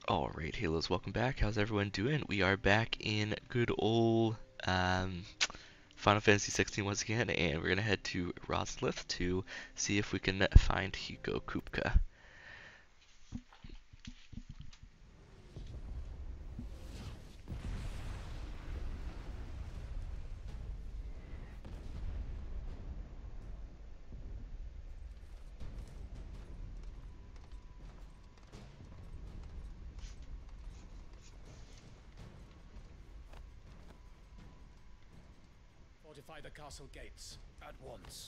Alright, Halos, welcome back. How's everyone doing? We are back in good old Final Fantasy 16 once again, and we're gonna head to Roslith to see if we can find Hiko Kupka. Fortify the castle gates at once.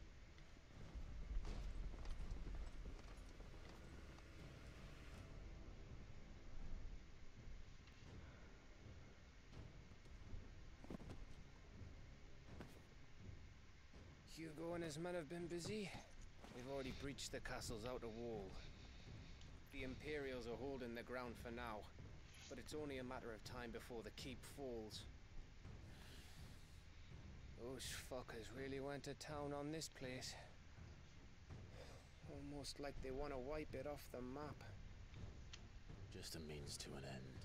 Hugo and his men have been busy. We've already breached the castle's outer wall. The Imperials are holding the ground for now, but it's only a matter of time before the keep falls. Those fuckers really went to town on this place. Almost like they want to wipe it off the map. Just a means to an end.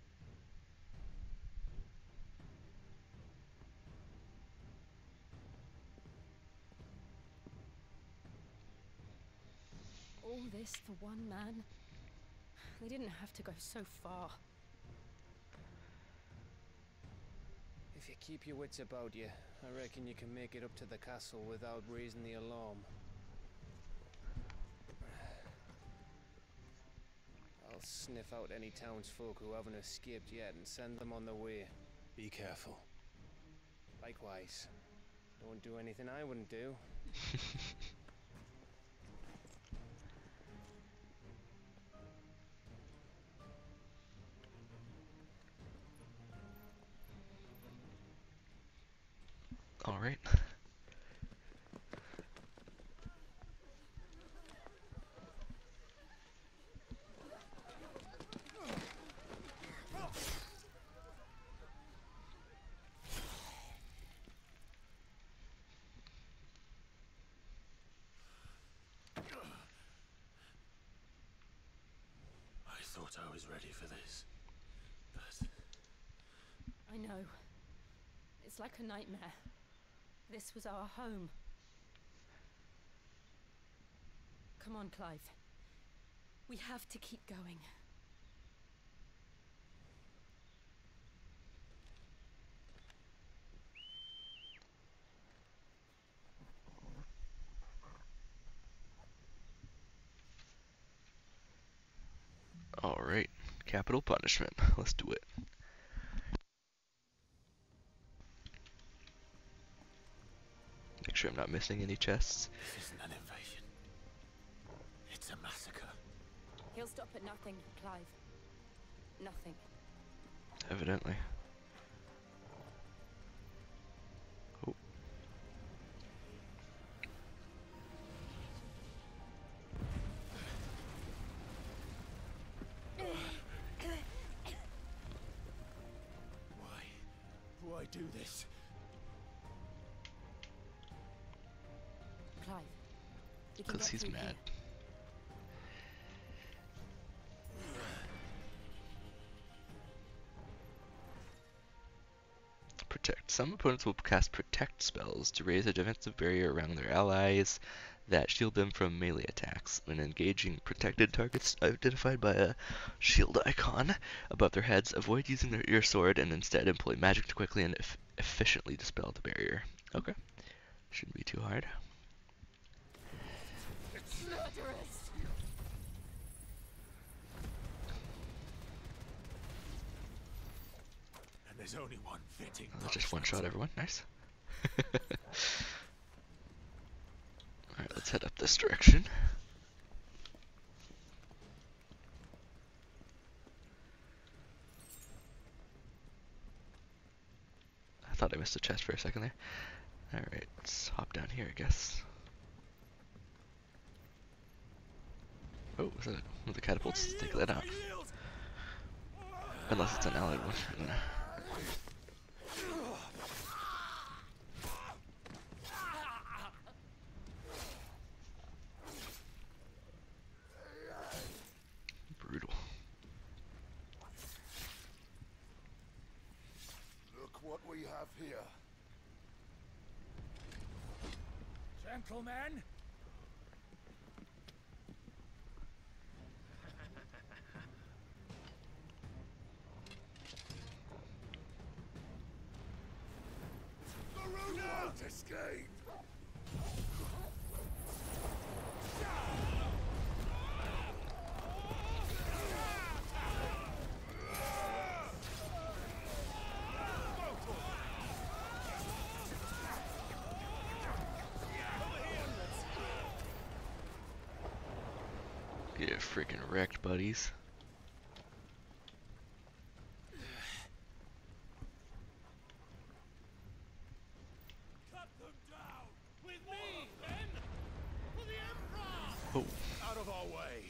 All this for one man? They didn't have to go so far. If you keep your wits about you, I reckon you can make it up to the castle without raising the alarm. I'll sniff out any townsfolk who haven't escaped yet and send them on their way. Be careful. Likewise. Don't do anything I wouldn't do. Alright. I thought I was ready for this, but I know. It's like a nightmare. This was our home. Come on, Clive. We have to keep going. Alright. Capital punishment. Let's do it. Make sure I'm not missing any chests. this isn't an invasion. It's a massacre. He'll stop at nothing, Clive. Nothing. Evidently. Oh. Why do this? Clive. We can Because get he's through mad. here. Protect. Some opponents will cast protect spells to raise a defensive barrier around their allies that shield them from melee attacks. When engaging protected targets identified by a shield icon above their heads, avoid using your sword and instead employ magic to quickly and efficiently dispel the barrier. Okay. Shouldn't be too hard. Murderers! And there's only one fitting Just one punishment. shot everyone. Nice. Alright, let's head up this direction. I thought I missed a chest for a second there. Alright, let's hop down here, I guess. Oh, is that one of the catapults? Take that out. Unless it's an allied one. Brutal. have here? Gentlemen, You won't escape! Get freaking wrecked, buddies. Cut them down! With me, men! For the Emperor! Oh, Out of our way!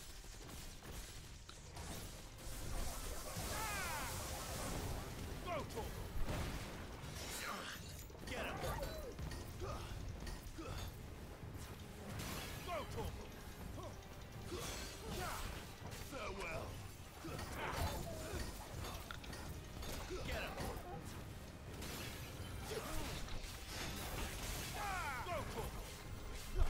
Go, Torgal! Get him! Go, Torgal! Farewell! Get him! Go, Torgal!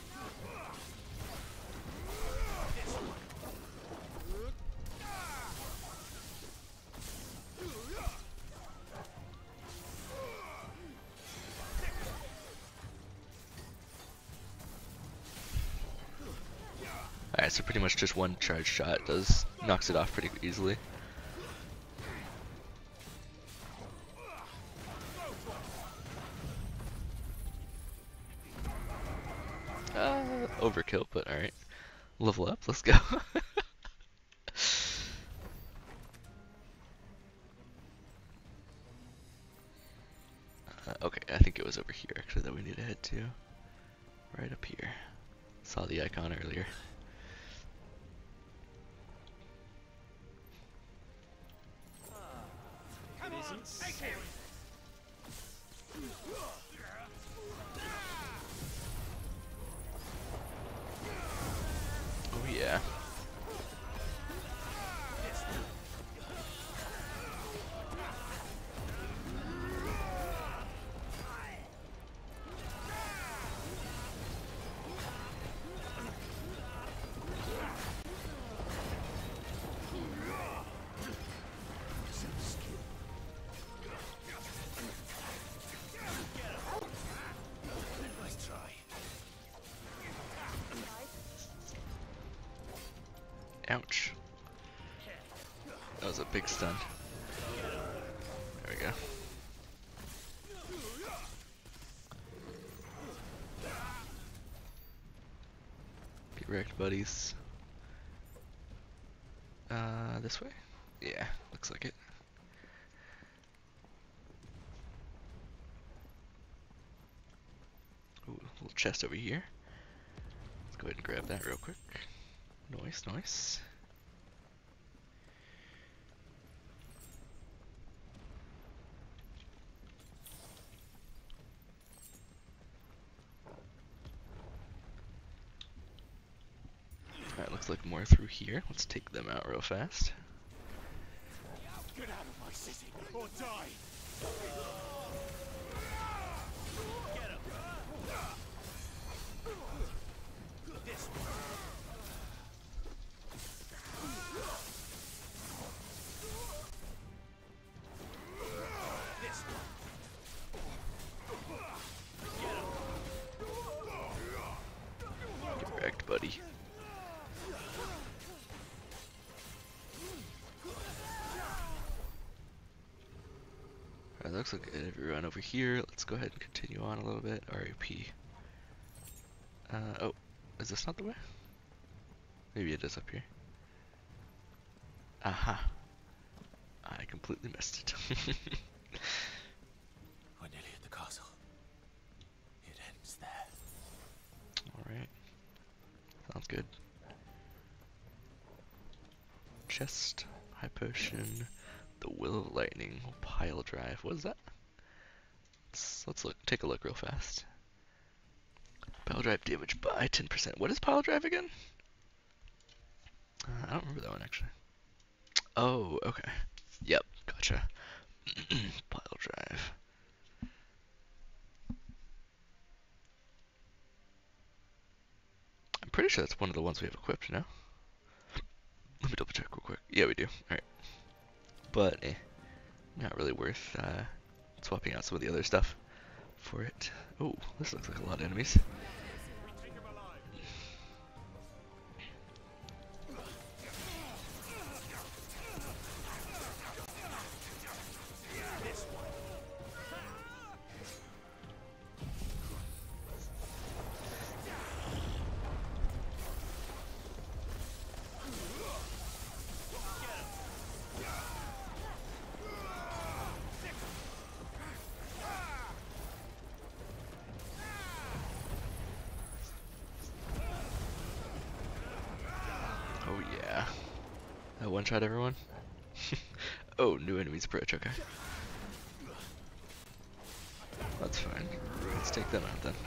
alright, so pretty much just one charge shot knocks it off pretty easily. Overkill, but alright. Level up, let's go. Okay, I think it was over here actually that we need to head to. Right up here. Saw the icon earlier. come on, take him! Oh yeah. Nice try. Ouch. That was a big stun. There we go. Get wrecked, buddies. This way? Yeah, looks like it. Ooh, little chest over here. Let's go ahead and grab that real quick. Nice, nice. Alright, looks like more through here. Let's take them out real fast. Get out of my city or die! Get him! This one. This one. Get wrecked, buddy. Alright, looks like everyone over here. Let's go ahead and continue on a little bit. RAP. Oh, is this not the way? Maybe it is up here. Aha. I completely missed it. We're nearly at the castle. It ends there. Alright. Sounds good. Chest, high potion, the Will of Lightning, pile drive. What is that? Let's look. Take a look real fast. Pile drive damage by 10%. What is pile drive again? I don't remember that one actually. Oh, okay. Yep, gotcha. Pile drive. I'm pretty sure that's one of the ones we have equipped now. Let me double check real quick. Yeah, we do. Alright. But, not really worth swapping out some of the other stuff for it. Oh, this looks like a lot of enemies. Oh yeah. That one-shot everyone? Oh, new enemies approach, okay. That's fine. Let's take them out then.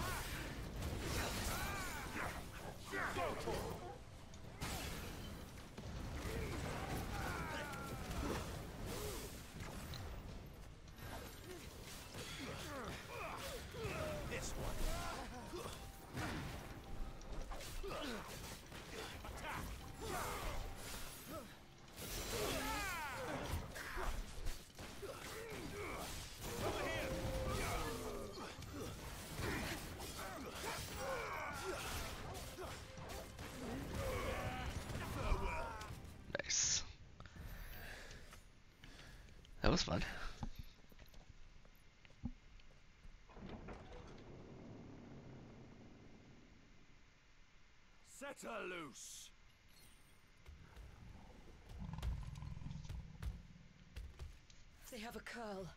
Nice. That was fun. Set her loose. They have a curl.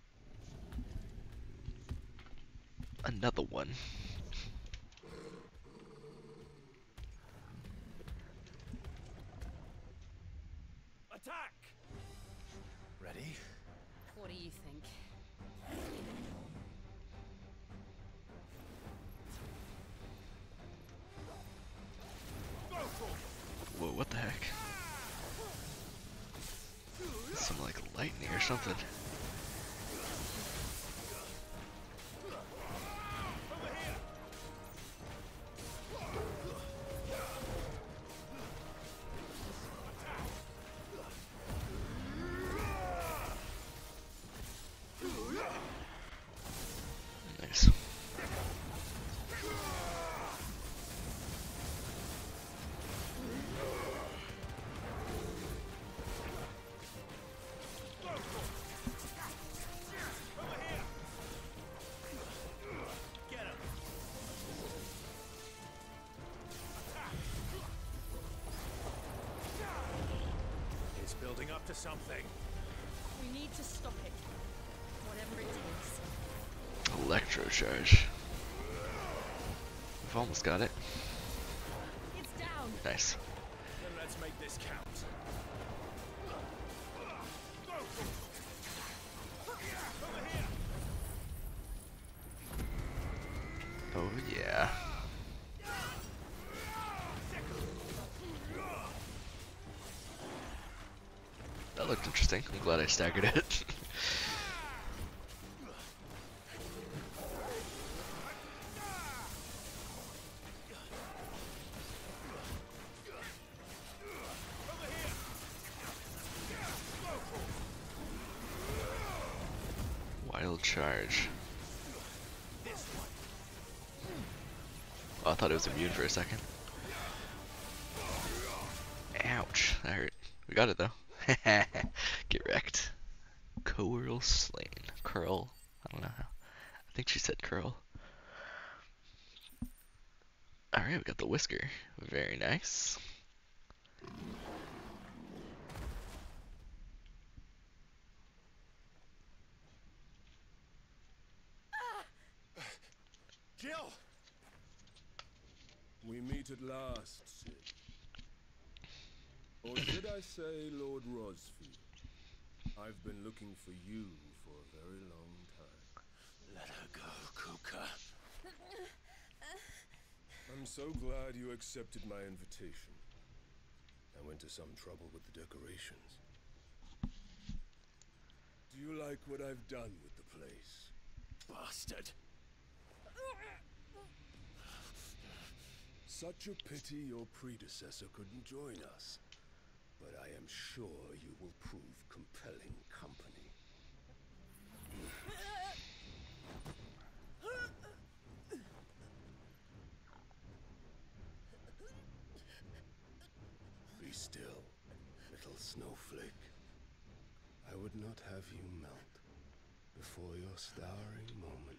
Another one. Attack! Ready? What do you think? Whoa, what the heck? Some like lightning or something. Nice. Get him! It's building up to something. We need to stop it. Whatever it takes. Electrocharge. We've almost got it. It's down. Nice. Then let's make this count. Oh yeah. That looked interesting. I'm glad I staggered it. Wild charge. Oh, I thought it was immune for a second. Ouch, that hurt. We got it though. Get wrecked. Curl slain. Curl. I don't know how. I think she said curl. Alright, we got the whisker. Very nice. Jill! We meet at last, Sid. Or should I say, Lord Rosfield? I've been looking for you for a very long time. Let her go, Kuka. I'm so glad you accepted my invitation. I went to some trouble with the decorations. Do you like what I've done with the place? Bastard. Such a pity your predecessor couldn't join us. But I am sure you will prove compelling company. Be still, little snowflake. I would not have you melt before your starring moment.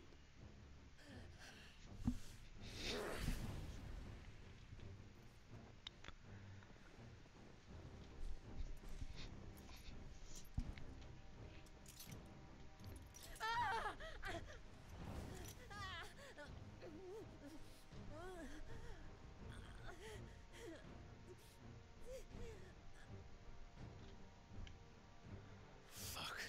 Fuck.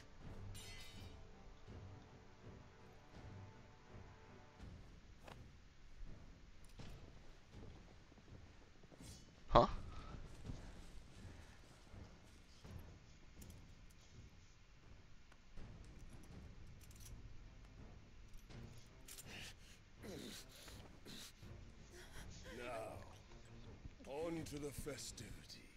Huh? Now, on to the festivities.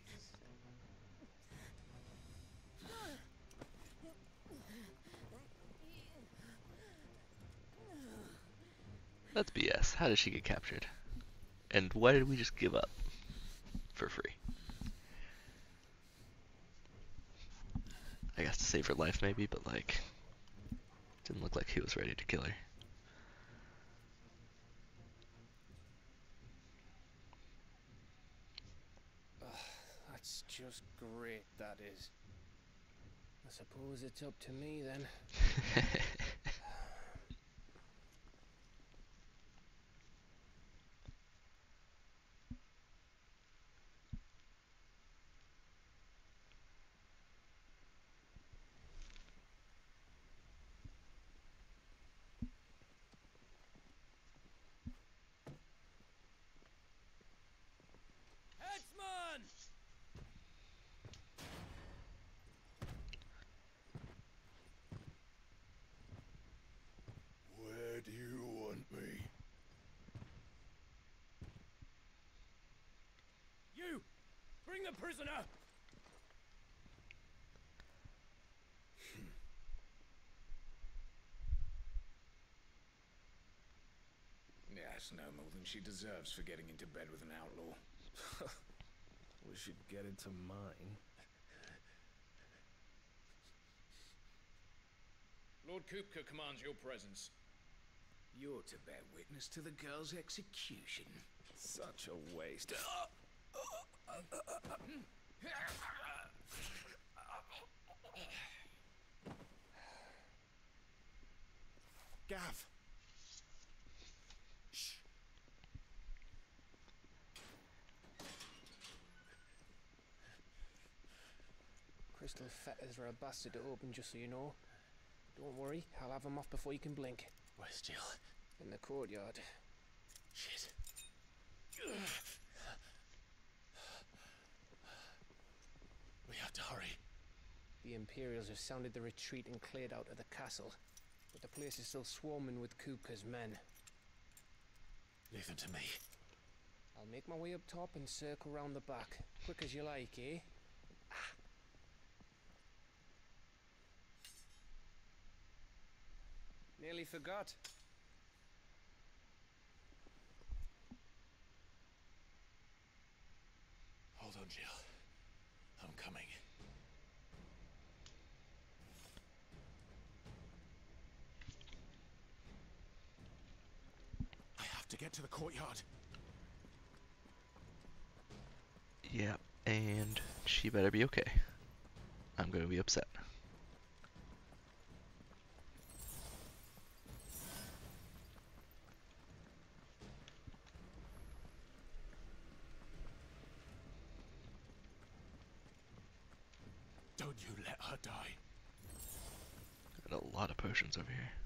That's BS. How did she get captured? And why did we just give up? For free. I guess to save her life maybe, but like, didn't look like he was ready to kill her. That's just great, that is. I suppose it's up to me then. Headsman! Where do you want me? You! Bring the prisoner! Yes, no more than she deserves for getting into bed with an outlaw. We should get into mine. Lord Kupka commands your presence. You're to bear witness to the girl's execution. Such a waste. Gav! Crystal fetters are a bastard to open, just so you know. Don't worry, I'll have them off before you can blink. Where's Jill? In the courtyard. Shit. We have to hurry. The Imperials have sounded the retreat and cleared out of the castle. But the place is still swarming with Kupka's men. Leave them to me. I'll make my way up top and circle round the back. Quick as you like, eh? Nearly forgot. Hold on, Jill. I'm coming. I have to get to the courtyard. Yeah, and she better be okay. I'm gonna be upset. Don't you let her die. Got a lot of potions over here.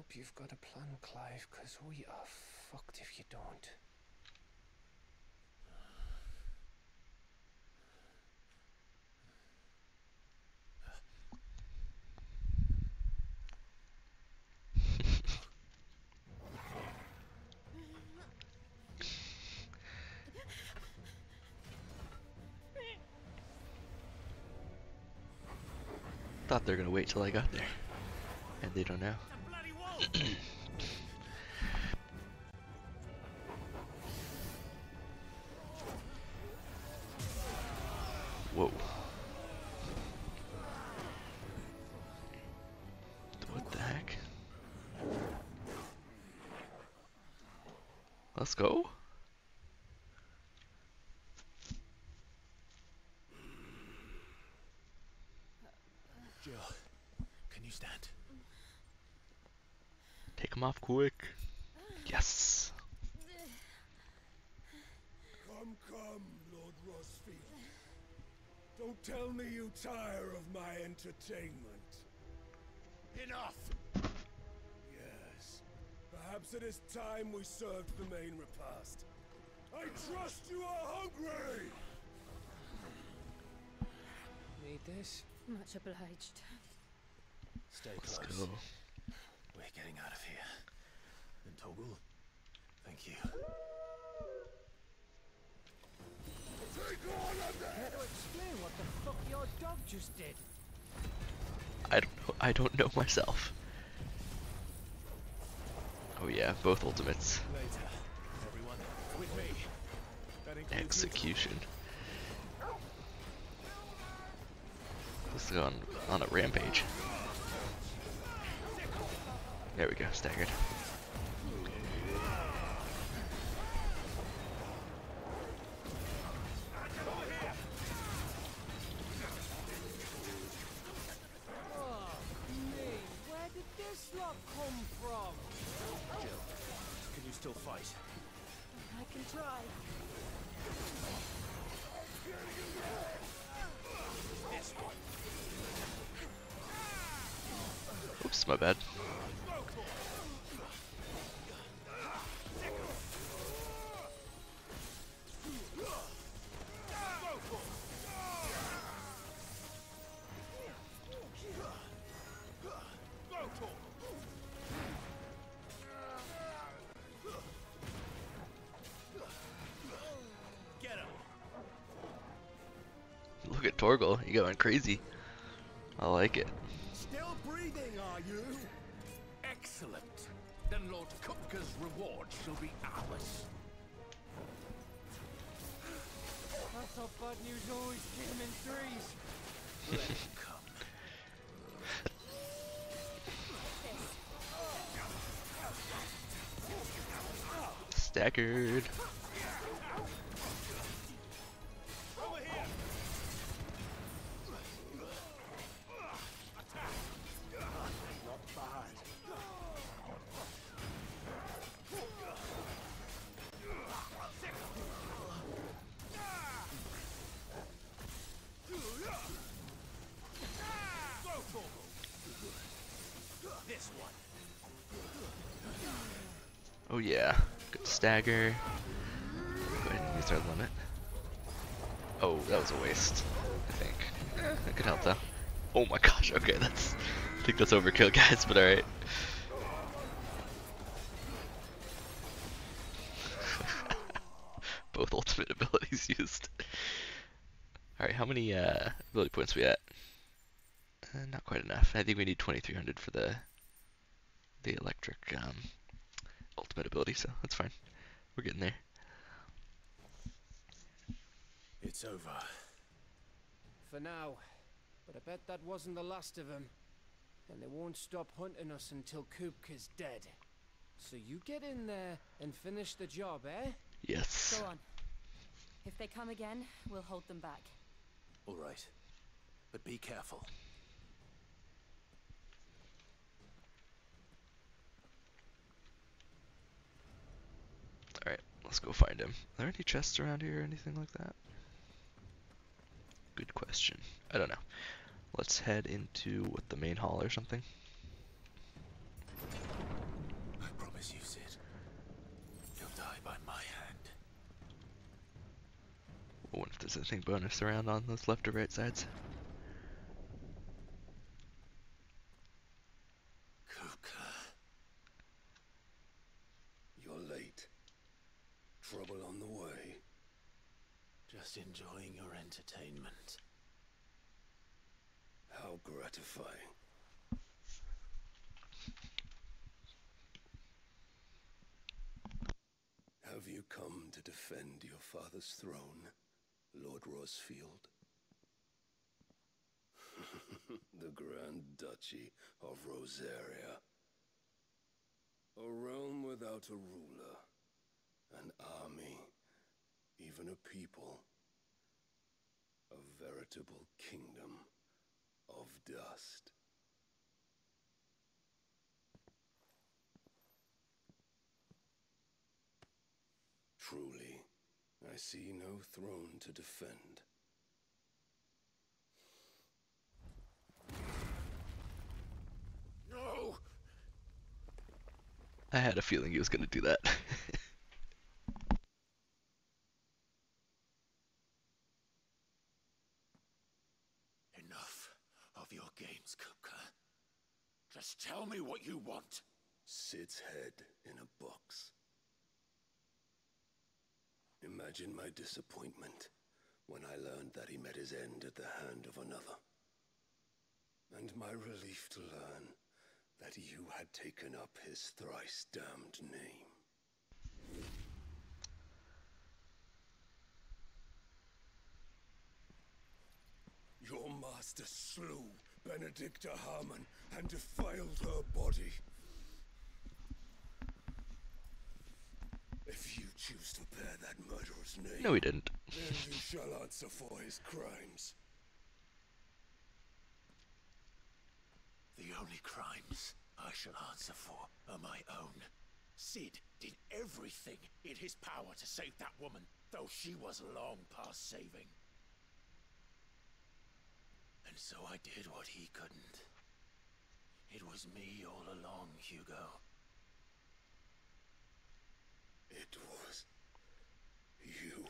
hope you've got a plan, Clive, because we are fucked if you don't. Thought they were gonna wait till I got there, and they don't now. It's a bloody wall! Whoa. What the heck? Let's go. Jill, can you stand? Take him off quick. Yes. Come, Lord Rosfield. Don't tell me you tire of my entertainment. Enough! Yes. Perhaps it is time we served the main repast. I trust you are hungry! Need this? Much obliged. Stay Let's close. go. We're getting out of here. And Toggle, thank you. Take on of them! Care to explain what the fuck your dog just did? I don't know. I don't know myself. Oh yeah, both ultimates. Later, everyone. With me. That includes you. Execution. Let's go on a rampage. There we go, staggered. Where did this lot come from? Jill, can you still fight? I can try. Oops, my bad. Get him! Look at Torgal, you going crazy. I like it. Still breathing, are you? Excellent. Then Lord Kupka's reward shall be ours. I thought bad news always came in threes. Let him come. Staggered. Over here! Not bad. This one. Oh yeah. Good stagger. Go ahead and use our limit. Oh, that was a waste, I think. That could help though. Oh my gosh, okay, that's I think that's overkill, guys, but alright. Both ultimate abilities used. Alright, how many ability points we at? Not quite enough. I think we need 2300 for the electric ultimate ability, so that's fine. We're getting there. It's over. For now. But I bet that wasn't the last of them. And they won't stop hunting us until Kupka's dead. So you get in there and finish the job, eh? Yes. Go on. If they come again, we'll hold them back. All right. But be careful. Alright, let's go find him. Are there any chests around here or anything like that? Good question. I don't know. Let's head into what, the main hall or something. I wonder if there's anything bonus around on those left or right sides. Kupka. You're late. Trouble on the way. Just enjoying your entertainment. How gratifying. Have you come to defend your father's throne, Lord Rosfield? The Grand Duchy of Rosaria. A realm without a ruler, an army, even a people. A veritable kingdom of dust. Truly, I see no throne to defend. No! I had a feeling he was gonna do that. Enough of your games, Kupka. Just tell me what you want. Sid's head in a box. Imagine my disappointment when I learned that he met his end at the hand of another. And my relief to learn that you had taken up his thrice damned name. Your master slew Benedicta Harmon and defiled her body. If you choose to bear that murderer's name, No, he didn't. then you shall answer for his crimes. The only crimes I shall answer for are my own. Sid did everything in his power to save that woman, though she was long past saving. And so I did what he couldn't. It was me all along, Hugo. It was you.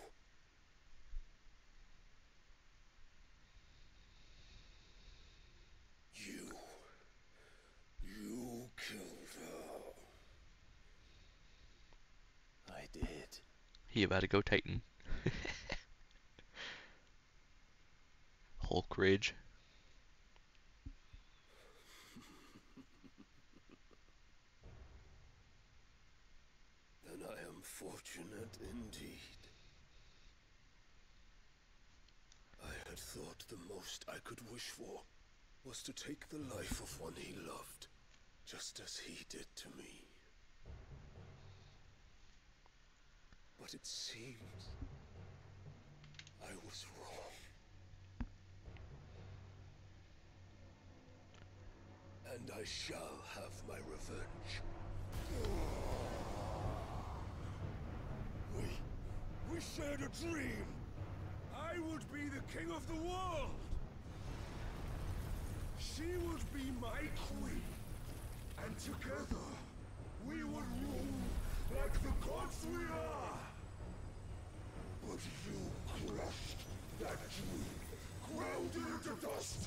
You killed her. I did. He about to go Titan. Hulk rage. Then I am fortunate indeed. I had thought the most I could wish for was to take the life of one he loved, just as he did to me. But it seems I was wrong. And I shall have my revenge. We shared a dream. I would be the king of the world. She would be my queen. And together, we would rule like the gods we are. But you crushed that dream, ground it into dust.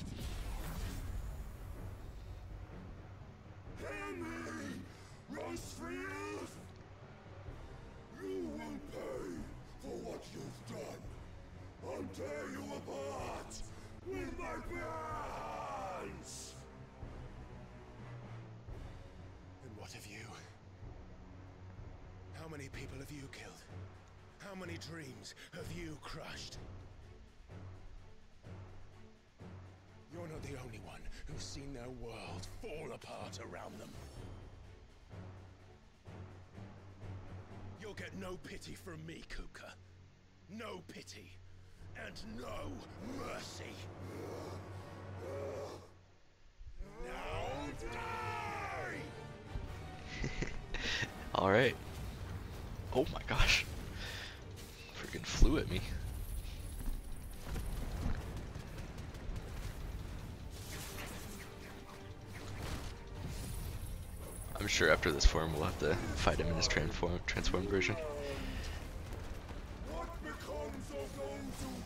Hear me, Rosfield! You will pay for what you've done. I'll tear you apart with my hands! And what of you? How many people have you killed? How many dreams have you crushed? You're not the only one who's seen their world fall apart around them. You'll get no pity from me, Kupka. No pity. And no mercy. Now die! Alright. Oh my gosh. Freaking flew at me. I'm sure after this form we'll have to fight him in his transformed version. What becomes of those who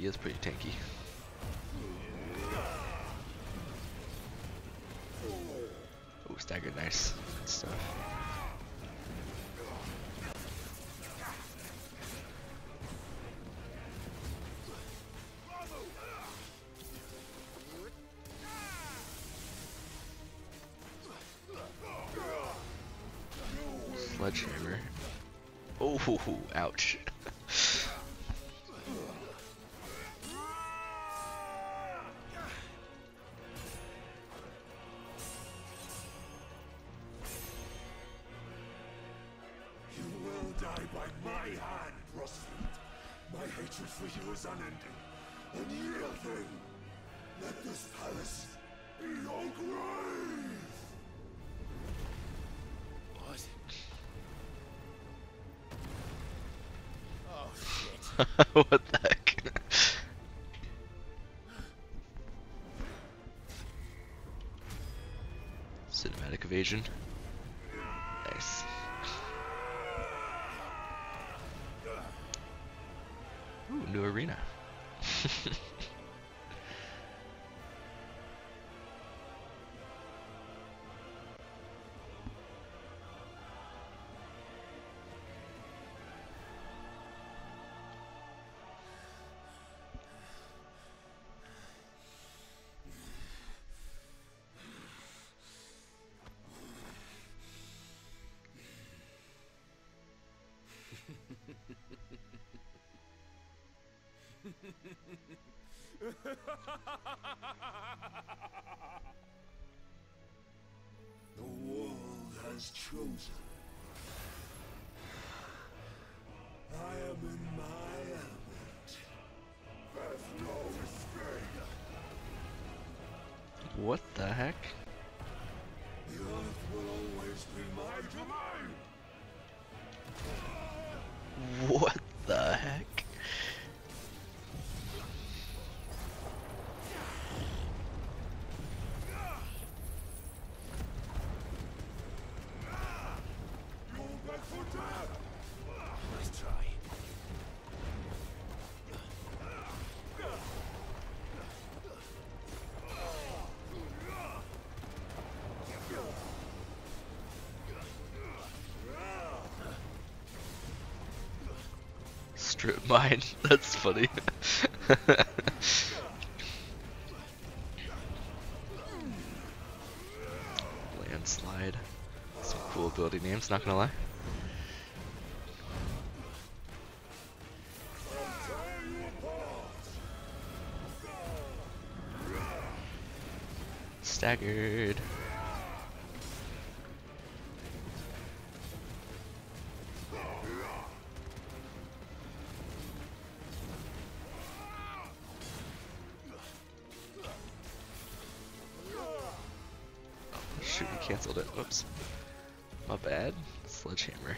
he is pretty tanky. Oh, stagger, nice. Good stuff. Sledgehammer. Oh, ouch. You will die by my hand, Rosfield. My hatred for you is unending, unyielding. Let this palace be your grave! What? Oh, shit. What the heck? Cinematic evasion. Nice. Ooh, new arena. The world has chosen. I am in my element. There's no escape. What the heck? The earth will always be my domain. What the heck? You'll beg for death. Nice try. Strip mine. That's funny. Landslide. Some cool ability names, not gonna lie. Staggered. Shoot, he canceled it. Whoops. My bad. Sledgehammer.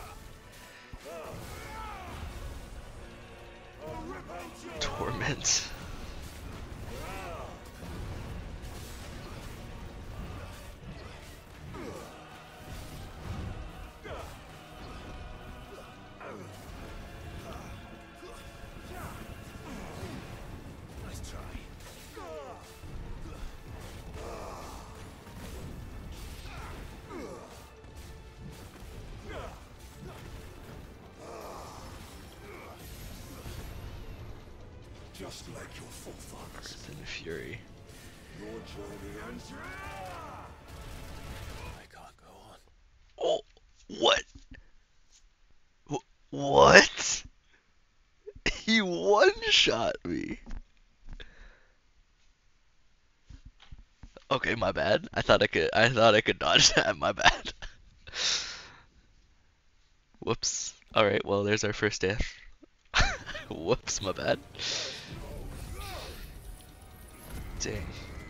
Torment. Nice try. Just like your forefathers. Earth and Fury. Your journey ends here. I can't go on. Oh, what? What? He one-shot me. Okay, my bad. I thought I could dodge that. My bad. Whoops. All right. Well, there's our first death. Whoops. My bad. Dang.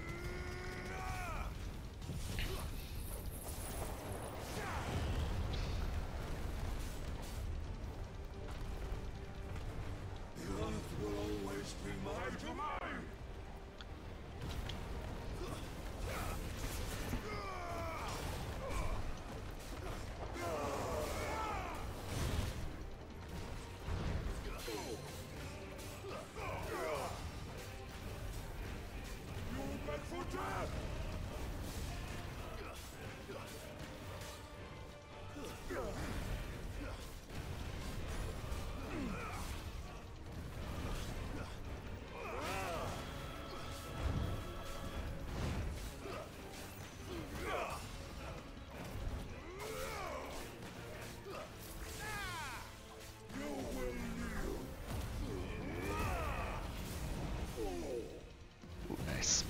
The earth will always be my domain.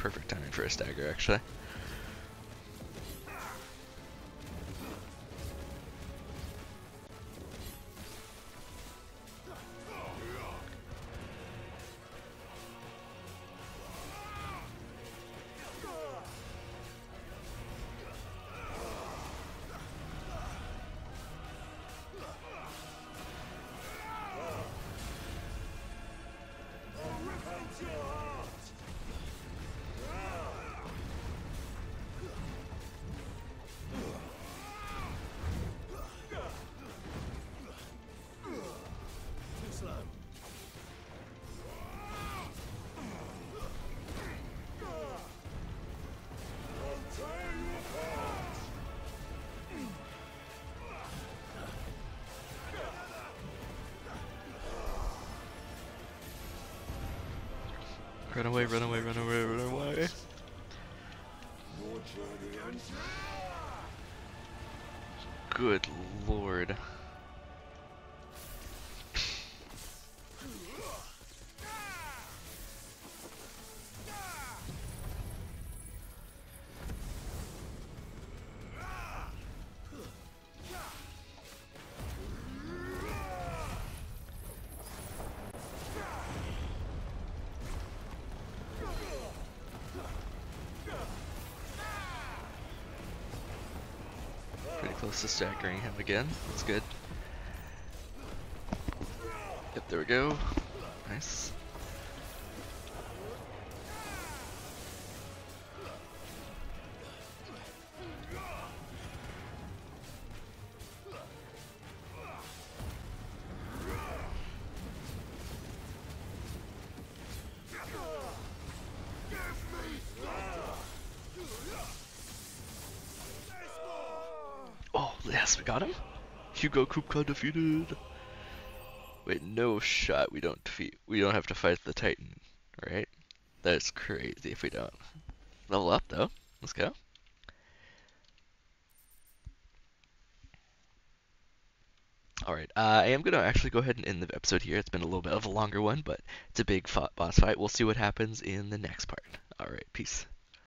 perfect timing for a stagger, actually. Run away, run away, run away, run away. Good lord. Pretty close to staggering him again. That's good. Yep, there we go. Nice. Oh, yes, we got him. Hugo Kupka defeated. Wait, no shot. We don't have to fight the Titan, right? That's crazy if we don't. Level up though. Let's go. Alright, I am going to actually go ahead and end the episode here. It's been a little bit of a longer one, but it's a big boss fight. We'll see what happens in the next part. Alright, peace.